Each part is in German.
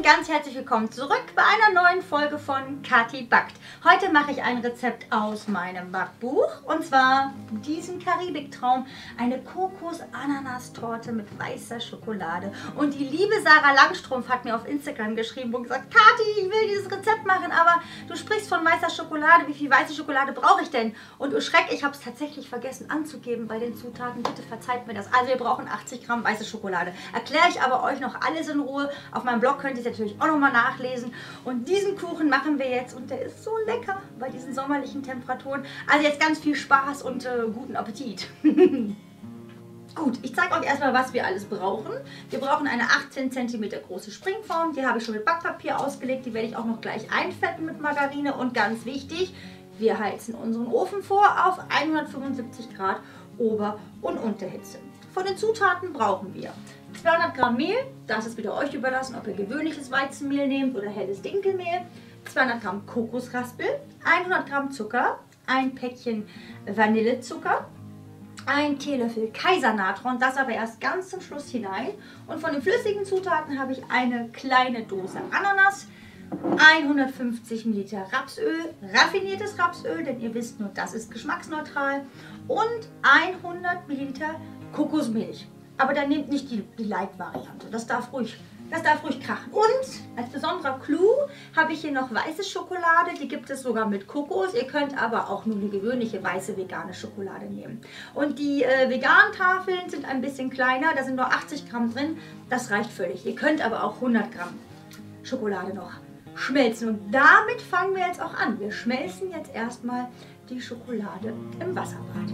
ganz herzlich willkommen zurück bei einer neuen Folge von Kathi backt. Heute mache ich ein Rezept aus meinem Backbuch und zwar diesen Karibiktraum, eine Kokos-Ananas-Torte mit weißer Schokolade. Und die liebe Sarah Langstrumpf hat mir auf Instagram geschrieben und gesagt, Kathi, ich will dieses Rezept machen, aber du sprichst von weißer Schokolade, wie viel weiße Schokolade brauche ich denn? Und oh Schreck, ich habe es tatsächlich vergessen anzugeben bei den Zutaten, bitte verzeiht mir das. Also wir brauchen 80 Gramm weiße Schokolade. Erkläre ich aber euch noch alles in Ruhe. Auf meinem Blog könnt ihr es natürlich auch nochmal nachlesen. Und diesen Kuchen machen wir jetzt und der ist so lecker bei diesen sommerlichen Temperaturen. Also jetzt ganz viel Spaß und guten Appetit. Gut, ich zeige euch erstmal, was wir alles brauchen. Wir brauchen eine 18 cm große Springform. Die habe ich schon mit Backpapier ausgelegt. Die werde ich auch noch gleich einfetten mit Margarine. Und ganz wichtig, wir heizen unseren Ofen vor auf 175 Grad Ober- und Unterhitze. Von den Zutaten brauchen wir 200 Gramm Mehl, das ist wieder euch überlassen, ob ihr gewöhnliches Weizenmehl nehmt oder helles Dinkelmehl, 200 Gramm Kokosraspel, 100 Gramm Zucker, ein Päckchen Vanillezucker, ein Teelöffel Kaisernatron, das aber erst ganz zum Schluss hinein. Und von den flüssigen Zutaten habe ich eine kleine Dose Ananas, 150 ml Rapsöl, raffiniertes Rapsöl, denn ihr wisst nur, das ist geschmacksneutral, und 100 ml Kokosmilch. Aber dann nehmt nicht die Light-Variante, das darf ruhig krachen. Und als besonderer Clou habe ich hier noch weiße Schokolade, die gibt es sogar mit Kokos. Ihr könnt aber auch nur die gewöhnliche weiße vegane Schokolade nehmen. Und die veganen Tafeln sind ein bisschen kleiner, da sind nur 80 Gramm drin, das reicht völlig. Ihr könnt aber auch 100 Gramm Schokolade noch schmelzen. Und damit fangen wir jetzt auch an. Wir schmelzen jetzt erstmal die Schokolade im Wasserbad.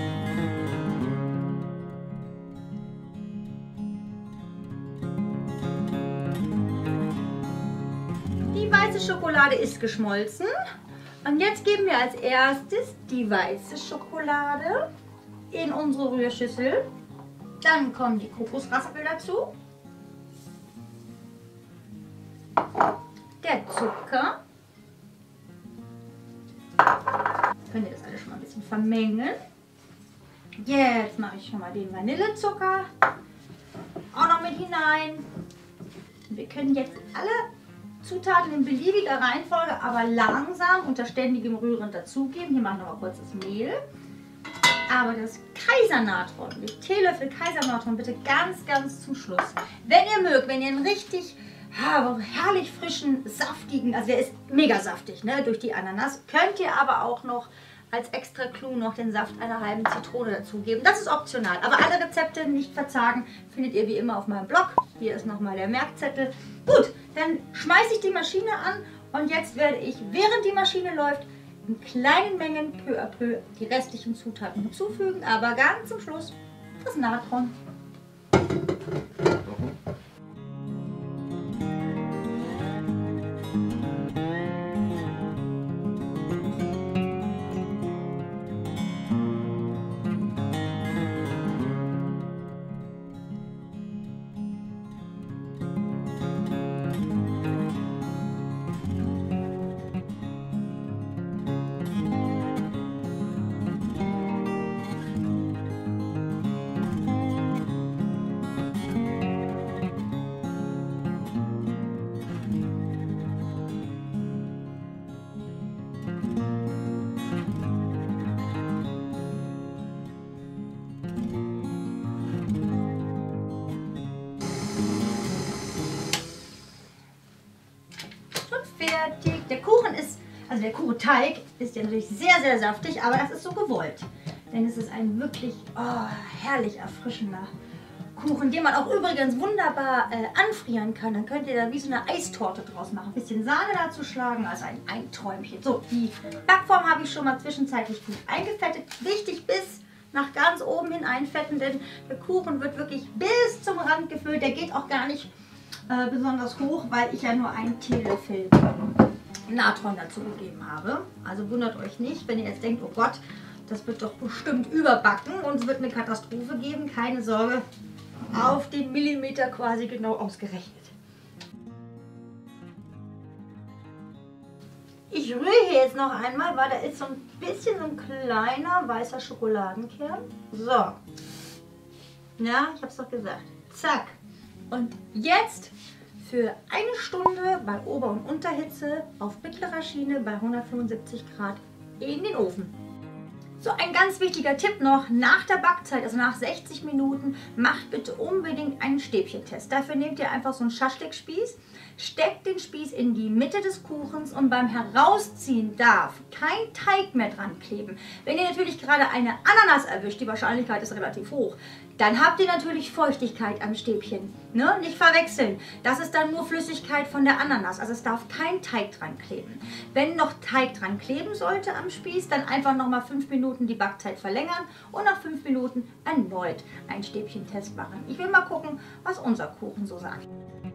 Die weiße Schokolade ist geschmolzen und jetzt geben wir als erstes die weiße Schokolade in unsere Rührschüssel. Dann kommen die Kokosraspel dazu, der Zucker. Könnt ihr das alles schon mal ein bisschen vermengen. Jetzt mache ich schon mal den Vanillezucker auch noch mit hinein. Wir können jetzt alle Zutaten in beliebiger Reihenfolge, aber langsam unter ständigem Rühren dazugeben. Hier mache ich noch mal kurz das Mehl. Aber das Kaisernatron, die Teelöffel Kaisernatron bitte ganz zum Schluss. Wenn ihr mögt, wenn ihr einen richtig herrlich frischen, saftigen, also der ist mega saftig, ne, durch die Ananas, könnt ihr aber auch noch als extra Clou noch den Saft einer halben Zitrone dazugeben. Das ist optional, aber alle Rezepte nicht verzagen, findet ihr wie immer auf meinem Blog. Hier ist nochmal der Merkzettel. Gut, dann schmeiße ich die Maschine an und jetzt werde ich, während die Maschine läuft, in kleinen Mengen peu à peu die restlichen Zutaten hinzufügen, aber ganz zum Schluss das Natron. Fertig. Der Kuchen ist, also der Kuchenteig ist ja natürlich sehr saftig, aber das ist so gewollt. Denn es ist ein wirklich herrlich erfrischender Kuchen, den man auch übrigens wunderbar anfrieren kann. Dann könnt ihr da wie so eine Eistorte draus machen. Ein bisschen Sahne dazu schlagen, also ein Träumchen. So, die Backform habe ich schon mal zwischenzeitlich gut eingefettet. Wichtig, bis nach ganz oben hin einfetten, denn der Kuchen wird wirklich bis zum Rand gefüllt. Der geht auch gar nicht besonders hoch, weil ich ja nur einen Teelöffel Natron dazu gegeben habe. Also wundert euch nicht, wenn ihr jetzt denkt, oh Gott, das wird doch bestimmt überbacken und es wird eine Katastrophe geben. Keine Sorge, auf den Millimeter quasi genau ausgerechnet. Ich rühre hier jetzt noch einmal, weil da ist so ein bisschen so ein kleiner weißer Schokoladenkern. So. Ja, ich habe es doch gesagt. Zack. Und jetzt für eine Stunde bei Ober- und Unterhitze auf mittlerer Schiene bei 175 Grad in den Ofen. So, ein ganz wichtiger Tipp noch, nach der Backzeit, also nach 60 Minuten, macht bitte unbedingt einen Stäbchentest. Dafür nehmt ihr einfach so einen Schaschlik-Spieß, steckt den Spieß in die Mitte des Kuchens und beim Herausziehen darf kein Teig mehr dran kleben. Wenn ihr natürlich gerade eine Ananas erwischt, die Wahrscheinlichkeit ist relativ hoch, dann habt ihr natürlich Feuchtigkeit am Stäbchen. Ne? Nicht verwechseln. Das ist dann nur Flüssigkeit von der Ananas. Also es darf kein Teig dran kleben. Wenn noch Teig dran kleben sollte am Spieß, dann einfach nochmal 5 Minuten die Backzeit verlängern und nach 5 Minuten erneut einen Stäbchentest machen. Ich will mal gucken, was unser Kuchen so sagt.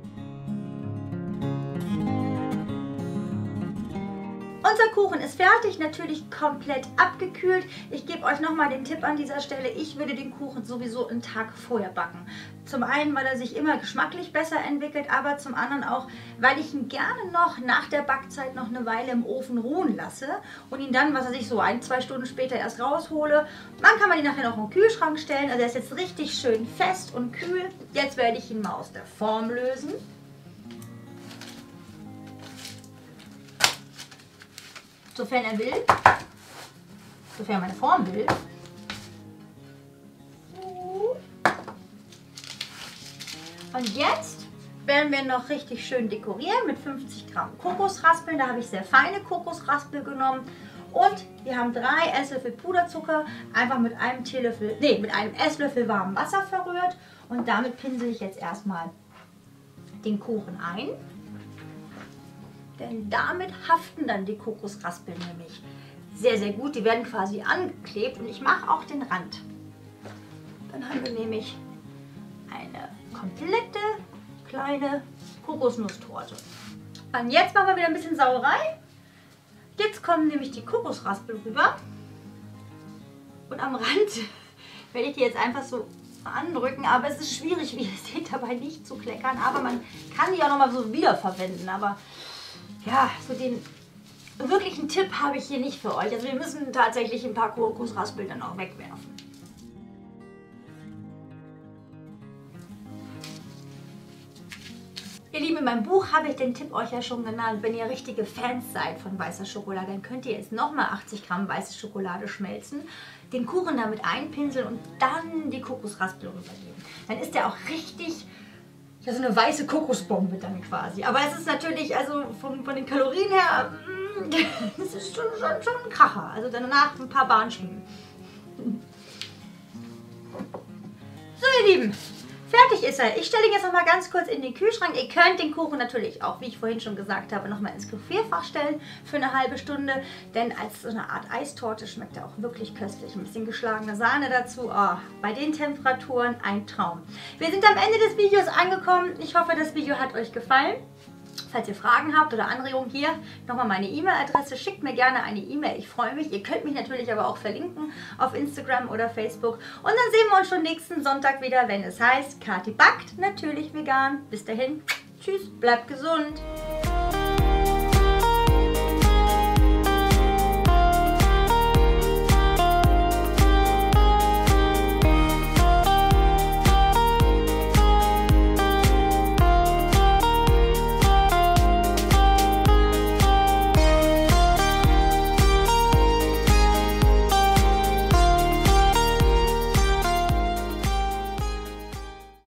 Unser Kuchen ist fertig, natürlich komplett abgekühlt. Ich gebe euch nochmal den Tipp an dieser Stelle, ich würde den Kuchen sowieso einen Tag vorher backen. Zum einen, weil er sich immer geschmacklich besser entwickelt, aber zum anderen auch, weil ich ihn gerne noch nach der Backzeit noch eine Weile im Ofen ruhen lasse und ihn dann, was weiß ich, so 1-2 Stunden später erst raushole. Dann kann man ihn nachher noch im Kühlschrank stellen, also er ist jetzt richtig schön fest und kühl. Jetzt werde ich ihn mal aus der Form lösen. Sofern er will, sofern meine Form will. Und jetzt werden wir noch richtig schön dekorieren mit 50 Gramm Kokosraspeln. Da habe ich sehr feine Kokosraspel genommen. Und wir haben 3 Esslöffel Puderzucker einfach mit einem Esslöffel warmem Wasser verrührt. Und damit pinsel ich jetzt erstmal den Kuchen ein. Denn damit haften dann die Kokosraspeln nämlich sehr, sehr gut. Die werden quasi angeklebt und ich mache auch den Rand. Dann haben wir nämlich eine komplette kleine Kokosnusstorte. Und jetzt machen wir wieder ein bisschen Sauerei. Jetzt kommen nämlich die Kokosraspeln rüber. Und am Rand werde ich die jetzt einfach so andrücken, aber es ist schwierig, wie ihr seht, dabei nicht zu kleckern. Aber man kann die auch nochmal so wiederverwenden. Aber ja, so den wirklichen Tipp habe ich hier nicht für euch. Also wir müssen tatsächlich ein paar Kokosraspeln dann auch wegwerfen. Ihr Lieben, in meinem Buch habe ich den Tipp euch ja schon genannt. Wenn ihr richtige Fans seid von weißer Schokolade, dann könnt ihr jetzt nochmal 80 Gramm weiße Schokolade schmelzen, den Kuchen damit einpinseln und dann die Kokosraspeln rübergeben. Dann ist der auch richtig, ja, so eine weiße Kokosbombe dann quasi. Aber es ist natürlich, also von den Kalorien her, das ist schon ein Kracher. Also danach ein paar Bahnschienen. So ihr Lieben, fertig ist er. Ich stelle ihn jetzt noch mal ganz kurz in den Kühlschrank. Ihr könnt den Kuchen natürlich auch, wie ich vorhin schon gesagt habe, noch mal ins Gefrierfach stellen für eine halbe Stunde. Denn als so eine Art Eistorte schmeckt er auch wirklich köstlich. Ein bisschen geschlagene Sahne dazu. Oh, bei den Temperaturen ein Traum. Wir sind am Ende des Videos angekommen. Ich hoffe, das Video hat euch gefallen. Falls ihr Fragen habt oder Anregungen, hier nochmal meine E-Mail-Adresse. Schickt mir gerne eine E-Mail. Ich freue mich. Ihr könnt mich natürlich aber auch verlinken auf Instagram oder Facebook. Und dann sehen wir uns schon nächsten Sonntag wieder, wenn es heißt, Kathi backt, natürlich vegan. Bis dahin, tschüss, bleibt gesund.